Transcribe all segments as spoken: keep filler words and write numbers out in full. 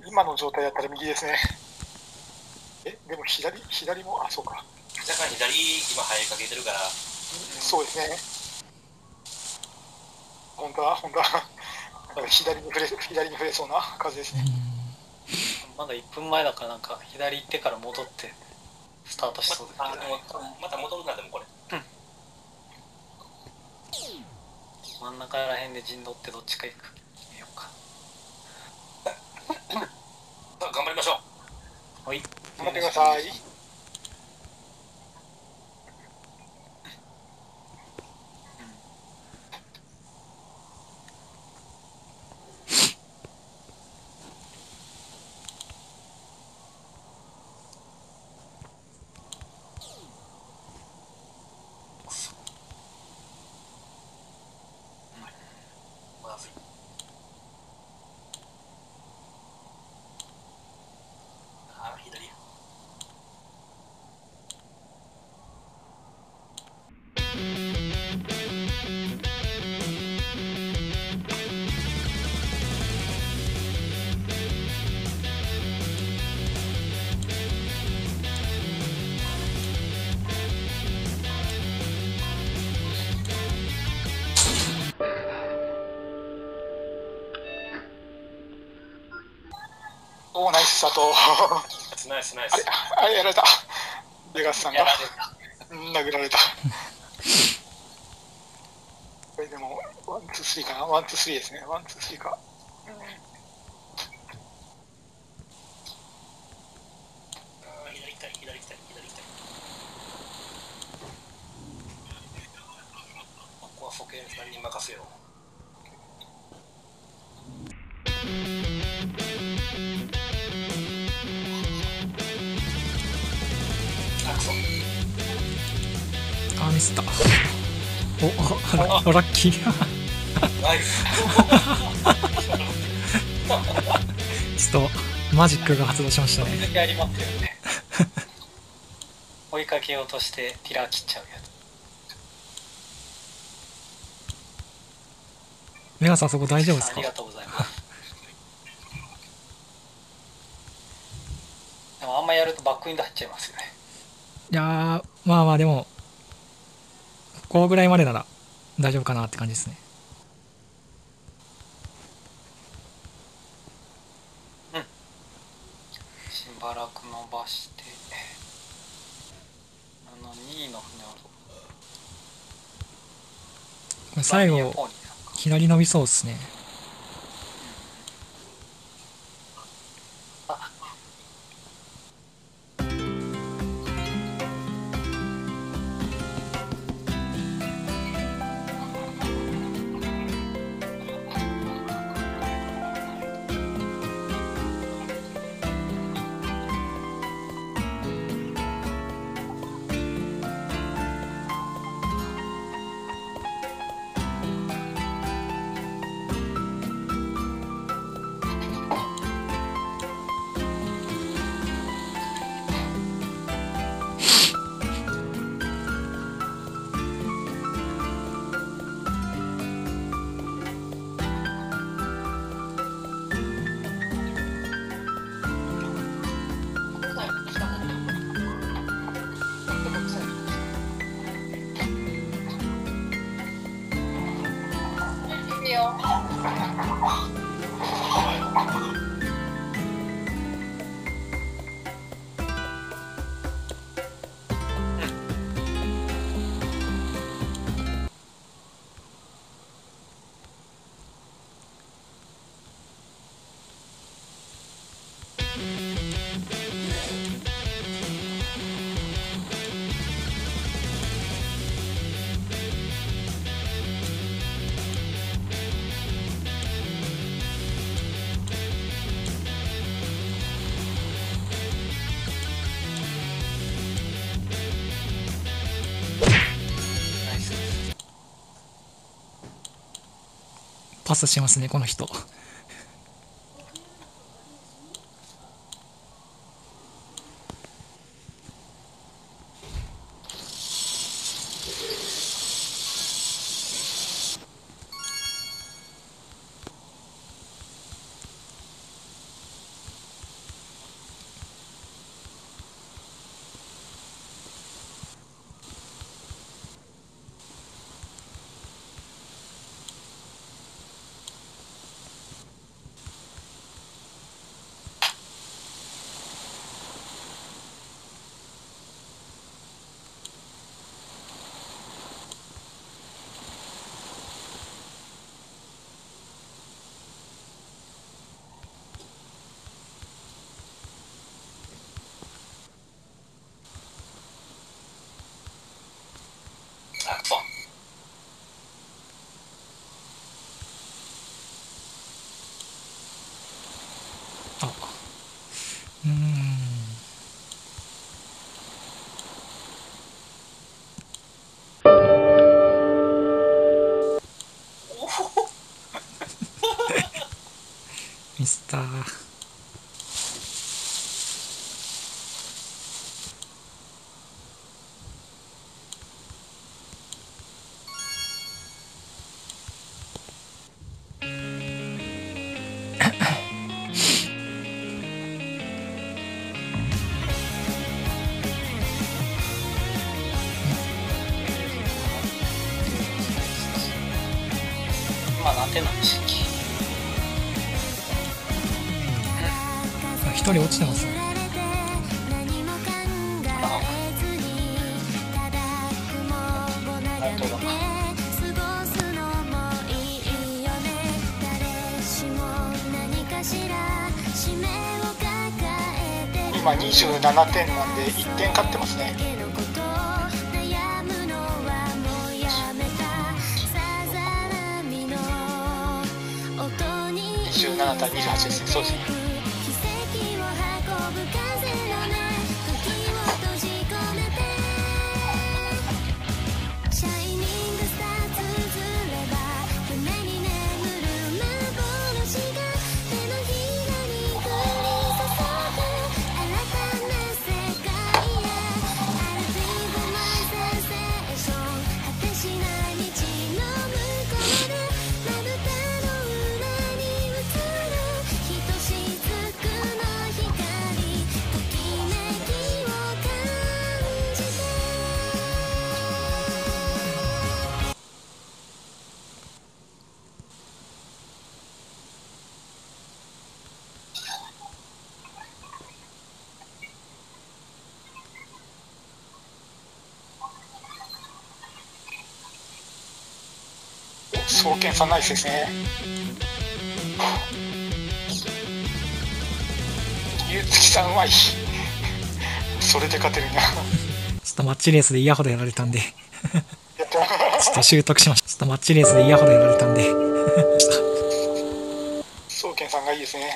今の状態だったら右ですね。え、でも左、左も、あ、そうか。 だから左、今入りかけてるから。 そうですね。本当は、本当は、なんか左に触れ、左に触れそうな風ですね。 まだいっぷんまえだからなんか左行ってから戻ってスタートしそうですけど、 まあ、でもまた戻るな、でもこれ。 うん。真ん中ら辺で陣取ってどっちか行く決めようか。 さあ頑張りましょう。 はい。 頑張ってください。 まずい。ああ、左や。 おー、ナイス佐藤。 ナイスナイあれ、 ス。 あれやられた。ベガスさんがやられた。 うん殴られた。これでも、ワン、ツー、スリーかな。ワン、ツー、スリーですね。ワン、ツー、スリーか。うん、 ああ、左行きたい、左行きたい、左行きたい。ここは保健さんに任せよう。あ、くそ。 あ、ミスった。お、あ、ラッキー。 ナイス。 ちょっとマジックが発動しましたね。 時々ありますよね。追いかけようとしてピラー切っちゃうやつ。 メガさんそこ大丈夫ですか？ ありがとうございます。でもあんまやるとバックインド入っちゃいますよね。 いやー、まあまあでもここぐらいまでなら大丈夫かなって感じですね。 しばらく伸ばしてあのにいの船をこれ最後左伸びそうですね。パスしますねこの人。 点なんでしたっけ。 一人落ちてますね。 あ、本当だ。 今にじゅうななてんなんでいってん勝ってますね。にじゅうななたいにじゅうはちですね。そうですね。双剣さんナイスですね。ゆうつきさんうまい。それで勝てるな。 ちょっとマッチレースで嫌ほどやられたんでやってまちょっと習得しました。ちょっとマッチレースで嫌ほどやられたんで双剣さんがいいですね。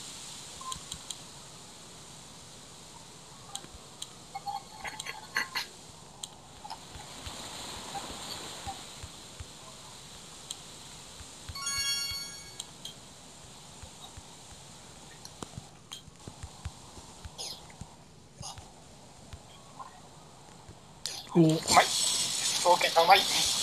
おお、 うまい。双剣がうまい。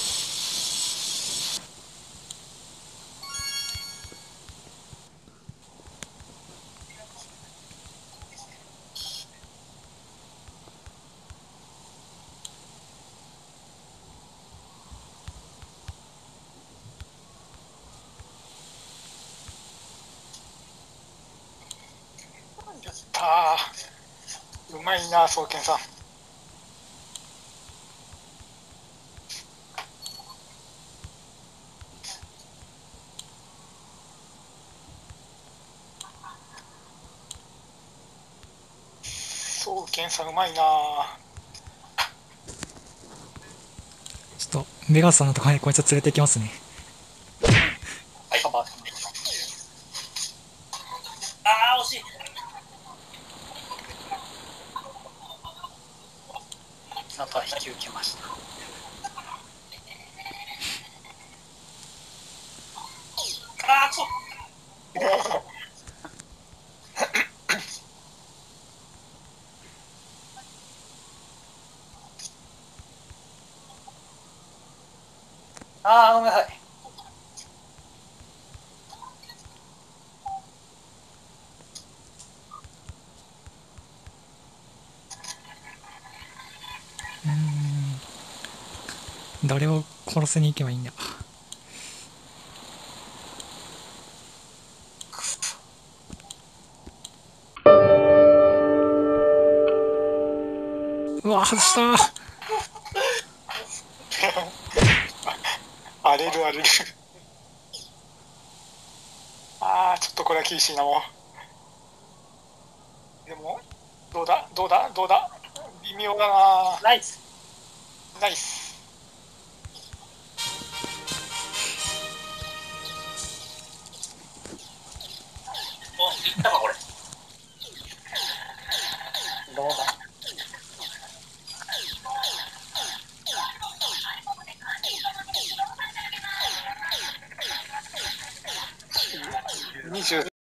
やったー。うまいな、双剣さん。双剣さんうまいな。 ちょっとメガスさんのところにこいつ連れて行きますね。 はい、カバー。ああ、惜しい。あとは引き受けました。ああ、くそ。ああ、ごめんなさい。 うーん、誰を殺せに行けばいいんだ。うわ、外したー。 荒れる荒れる。ああ、ちょっとこれは厳しいな、もう。でも、どうだどうだどうだ微妙だな。 ナイス。 ナイス。 お、いったかこれ。 どうだ。 にじゅう